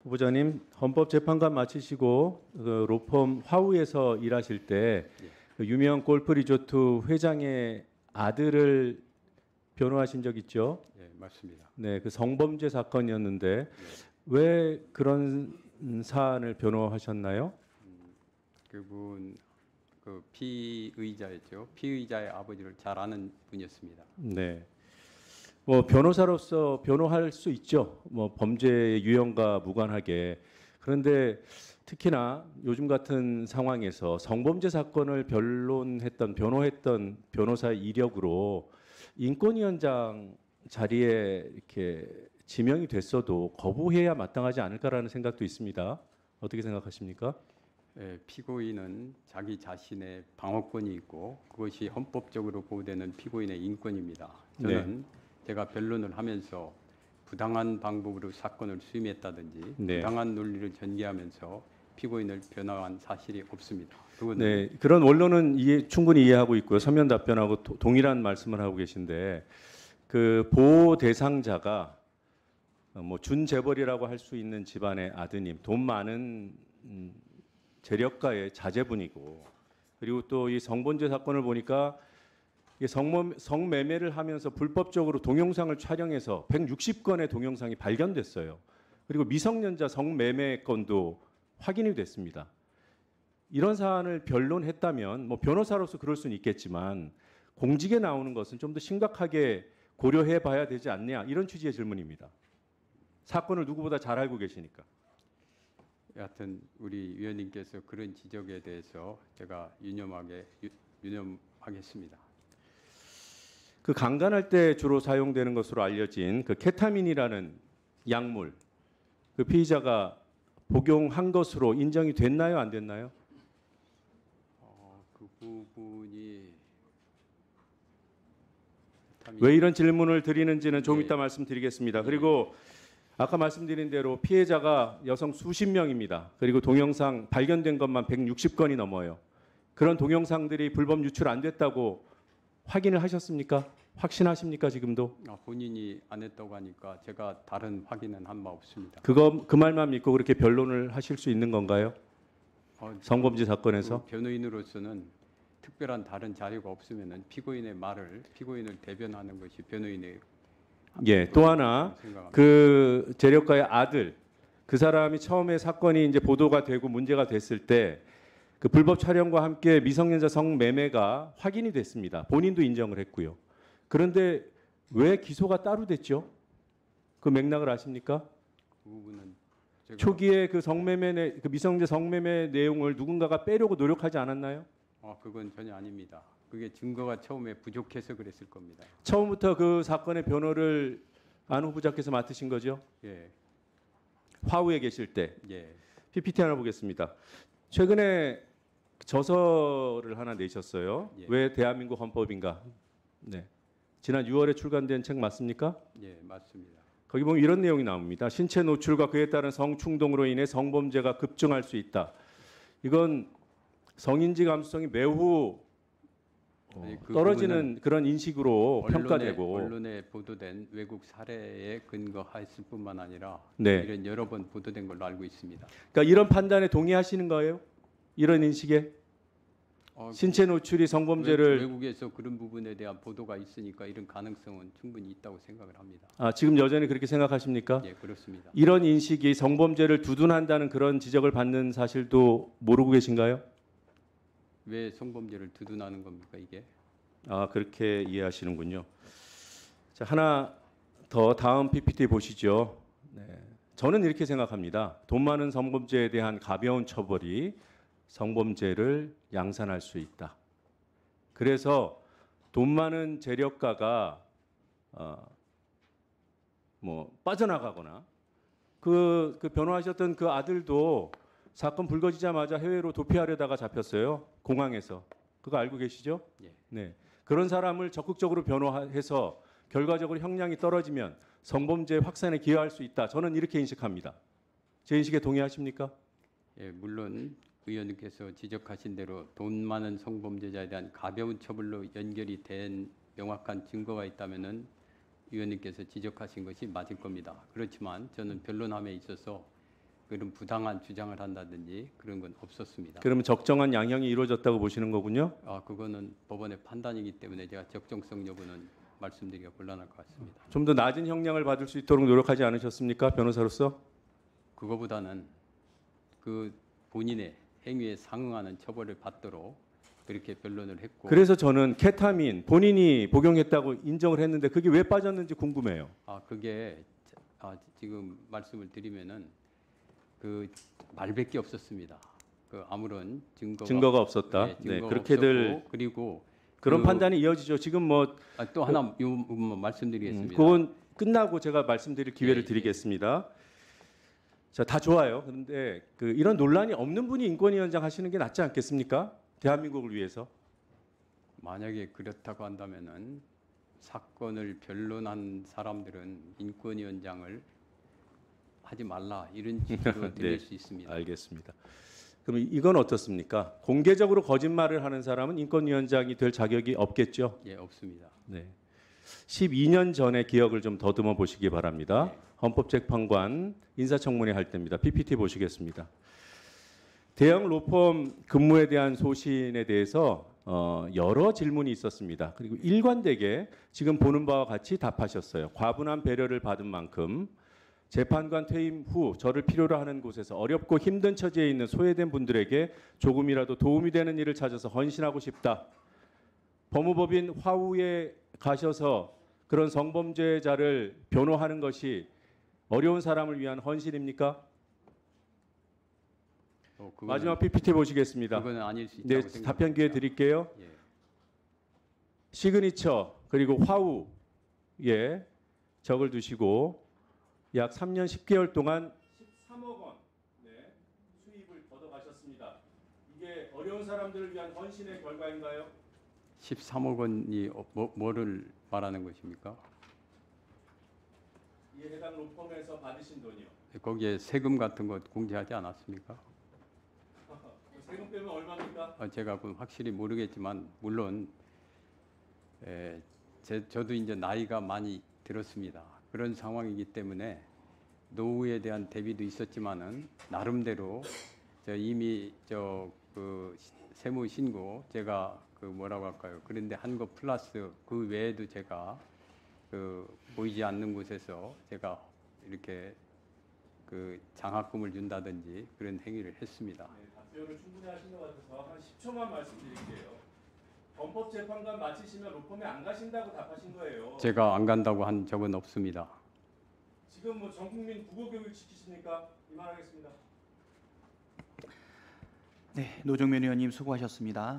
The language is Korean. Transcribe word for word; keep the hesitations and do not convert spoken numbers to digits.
후보자님, 헌법재판관 마치시고 그 로펌 화우에서 일하실 때 예. 그 유명 골프 리조트 회장의 아들을 변호하신 적 있죠? 예, 맞습니다. 네, 그 성범죄 사건이었는데 예. 왜 그런 사안을 변호하셨나요? 음, 그분 그 피의자였죠. 피의자의 아버지를 잘 아는 분이었습니다. 네. 뭐 변호사로서 변호할 수 있죠. 뭐 범죄의 유형과 무관하게. 그런데 특히나 요즘 같은 상황에서 성범죄 사건을 변론했던 변호했던 변호사의 이력으로 인권위원장 자리에 이렇게 지명이 됐어도 거부해야 마땅하지 않을까라는 생각도 있습니다. 어떻게 생각하십니까? 예, 피고인은 자기 자신의 방어권이 있고 그것이 헌법적으로 보호되는 피고인의 인권입니다. 저는 제가 변론을 하면서 부당한 방법으로 사건을 수임했다든지 네. 부당한 논리를 전개하면서 피고인을 변호한 사실이 없습니다. 그거는 네, 그런 원론은 이해, 충분히 이해하고 있고요. 서면 답변하고 도- 동일한 말씀을 하고 계신데 그 보호 대상자가 어, 뭐 준재벌이라고 할 수 있는 집안의 아드님, 돈 많은 음, 재력가의 자제분이고, 그리고 또 이 성범죄 사건을 보니까 이게 성범, 성매매를 하면서 불법적으로 동영상을 촬영해서 백육십 건의 동영상이 발견됐어요. 그리고 미성년자 성매매 건도 확인이 됐습니다. 이런 사안을 변론했다면 뭐 변호사로서 그럴 수는 있겠지만 공직에 나오는 것은 좀 더 심각하게 고려해 봐야 되지 않냐, 이런 취지의 질문입니다. 사건을 누구보다 잘 알고 계시니까. 여하튼 우리 위원님께서 그런 지적에 대해서 제가 유념하게 유, 유념하겠습니다. 그 강간할 때 주로 사용되는 것으로 알려진 그 케타민이라는 약물, 그 피의자가 복용한 것으로 인정이 됐나요, 안 됐나요? 어, 그 부분이 왜 이런 질문을 드리는지는 좀 예. 이따 말씀드리겠습니다. 예. 그리고 아까 말씀드린 대로 피해자가 여성 수십 명입니다. 그리고 동영상 발견된 것만 백육십 건이 넘어요. 그런 동영상들이 불법 유출 안 됐다고 확인을 하셨습니까? 확신하십니까, 지금도? 아, 본인이 안 했다고 하니까 제가 다른 확인은 한 바 없습니다. 그거 그 말만 믿고 그렇게 변론을 하실 수 있는 건가요? 어, 성범죄 사건에서? 그 변호인으로서는 특별한 다른 자료가 없으면은 피고인의 말을 피고인을 대변하는 것이 변호인의 예, 또 하나 생각합니다. 그 재력가의 아들, 그 사람이 처음에 사건이 이제 보도가 되고 문제가 됐을 때 그 불법 촬영과 함께 미성년자 성매매가 확인이 됐습니다. 본인도 인정을 했고요. 그런데 왜 기소가 따로 됐죠? 그 맥락을 아십니까? 그 부분은 제가 초기에 그 성매매 내- 그 미성년자 성매매 내용을 누군가가 빼려고 노력하지 않았나요? 아, 그건 전혀 아닙니다. 그게 증거가 처음에 부족해서 그랬을 겁니다. 처음부터 그 사건의 변호를 안 후보자께서 맡으신 거죠? 예, 화우에 계실 때. 예, 피피티 하나 보겠습니다. 최근에 저서를 하나 내셨어요. 예. 왜 대한민국 헌법인가? 네. 지난 유월에 출간된 책 맞습니까? 예, 맞습니다. 거기 보면 이런 내용이 나옵니다. 신체 노출과 그에 따른 성충동으로 인해 성범죄가 급증할 수 있다. 이건 성인지 감수성이 매우 어, 아니, 그 떨어지는 그런 인식으로 언론에, 평가되고. 언론에 보도된 외국 사례에 근거했을 뿐만 아니라 네. 이런 여러 번 보도된 걸로 알고 있습니다. 그러니까 이런 판단에 동의하시는 거예요? 이런 인식에? 어, 신체 노출이 성범죄를 외국에서 그런 부분에 대한 보도가 있으니까 이런 가능성은 충분히 있다고 생각을 합니다. 아, 지금 여전히 그렇게 생각하십니까? 예, 그렇습니다. 이런 인식이 성범죄를 두둔한다는 그런 지적을 받는 사실도 모르고 계신가요? 왜 성범죄를 두둔하는 겁니까 이게? 아, 그렇게 이해하시는군요. 자, 하나 더 다음 피피티 보시죠. 네. 저는 이렇게 생각합니다. 돈 많은 성범죄에 대한 가벼운 처벌이 성범죄를 양산할 수 있다. 그래서 돈 많은 재력가가 어, 뭐 빠져나가거나 그, 그 변호하셨던 그 아들도 사건 불거지자마자 해외로 도피하려다가 잡혔어요. 공항에서. 그거 알고 계시죠? 예. 네. 그런 사람을 적극적으로 변호해서 결과적으로 형량이 떨어지면 성범죄 확산에 기여할 수 있다. 저는 이렇게 인식합니다. 제 인식에 동의하십니까? 예, 물론 의원님께서 지적하신 대로 돈 많은 성범죄자에 대한 가벼운 처벌로 연결이 된 명확한 증거가 있다면은 의원님께서 지적하신 것이 맞을 겁니다. 그렇지만 저는 변론함에 있어서 그런 부당한 주장을 한다든지 그런 건 없었습니다. 그러면 적정한 양형이 이루어졌다고 보시는 거군요. 아, 그거는 법원의 판단이기 때문에 제가 적정성 여부는 말씀드리기가 곤란할 것 같습니다. 좀 더 낮은 형량을 받을 수 있도록 노력하지 않으셨습니까, 변호사로서? 그거보다는 그 본인의 행위에 상응하는 처벌을 받도록 그렇게 변론을 했고, 그래서 저는 케타민 본인이 복용했다고 인정을 했는데 그게 왜 빠졌는지 궁금해요. 아 그게 아, 지금 말씀을 드리면은 그 말밖에 없었습니다. 그 아무런 증거가, 증거가 없었다. 네, 네, 증거가 그렇게들 없었고, 그리고 그런 그- 판단이 이어지죠. 지금 뭐 아, 또 하나 요, 요, 음, 말씀드리겠습니다. 그건 끝나고 제가 말씀드릴 기회를 예, 예. 드리겠습니다. 자, 다 좋아요. 그런데 그 이런 논란이 없는 분이 인권위원장 하시는 게 낫지 않겠습니까? 대한민국을 위해서. 만약에 그렇다고 한다면은 사건을 변론한 사람들은 인권위원장을 하지 말라 이런 지시로 들릴 네, 수 있습니다. 알겠습니다. 그럼 이건 어떻습니까? 공개적으로 거짓말을 하는 사람은 인권위원장이 될 자격이 없겠죠? 예, 없습니다. 네. 십이 년 전의 기억을 좀 더듬어 보시기 바랍니다. 네. 헌법재판관 인사청문회 할 때입니다. 피피티 보시겠습니다. 대형 로펌 근무에 대한 소신에 대해서 어, 여러 질문이 있었습니다. 그리고 일관되게 지금 보는 바와 같이 답하셨어요. 과분한 배려를 받은 만큼 재판관 퇴임 후 저를 필요로 하는 곳에서 어렵고 힘든 처지에 있는 소외된 분들에게 조금이라도 도움이 되는 일을 찾아서 헌신하고 싶다. 법무법인 화우에 가셔서 그런 성범죄자를 변호하는 것이 어려운 사람을 위한 헌신입니까? 어, 그거는- 마지막 피피티 보시겠습니다. 그거는 아닐 수 있다고 네, 생각합니다. 답변 기회 드릴게요. 예. 시그니처 그리고 화우에 적을 두시고 약 삼 년 십 개월 동안 십삼억 원 네, 수입을 걷어가셨습니다. 이게 어려운 사람들을 위한 헌신의 결과인가요? 십삼억 원이 어, 뭐, 뭐를 말하는 것입니까? 이에 해당 로펌에서 받으신 돈이요. 거기에 세금 같은 거 공제하지 않았습니까? 세금 빼면 얼마입니까? 어, 제가 그건 확실히 모르겠지만 물론 에, 제, 저도 이제 나이가 많이 들었습니다. 그런 상황이기 때문에 노후에 대한 대비도 있었지만은 나름대로 저 이미 저 그 세무 신고 제가 그 뭐라고 할까요? 그런데 한 거 플러스 그 외에도 제가 그 보이지 않는 곳에서 제가 이렇게 그 장학금을 준다든지 그런 행위를 했습니다. 네, 답변을 충분히 하신 것 같아서 한 십 초만 말씀드릴게요. 헌법재판관 마치시면 로펌에 안 가신다고 답하신 거예요. 제가 안 간다고 한 적은 없습니다. 지금 뭐 전 국민 국어 교육 시키십니까? 이만하겠습니다. 네, 노정면 의원님 수고하셨습니다.